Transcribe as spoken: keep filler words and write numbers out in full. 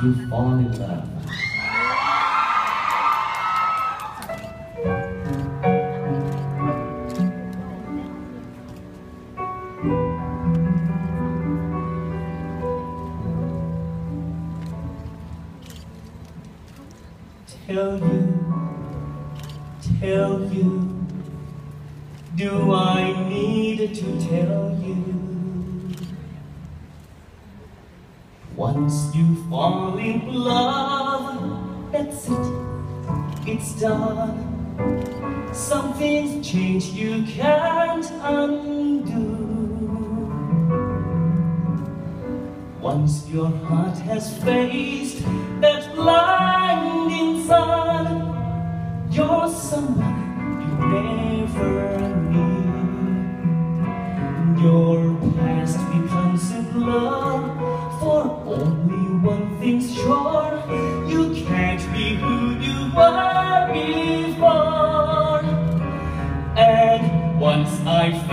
you fall in love. Tell you, tell you, do I need to tell you? Once you fall in love, that's it, it's done. Something's changed you can't undo. Once your heart has faced that blinding sun, you're someone you never knew. Your past becomes a blur, for only one thing's sure: you can't be who you were before. And once I